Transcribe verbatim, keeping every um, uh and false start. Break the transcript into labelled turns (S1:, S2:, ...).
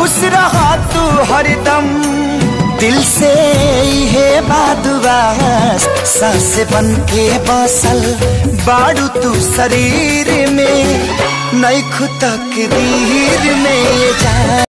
S1: खुश रहा तू हरदम, दिल से है बादुआ, सांस बन के बसल बाड़ू तू शरीर में, नैखु तकदीर में जा।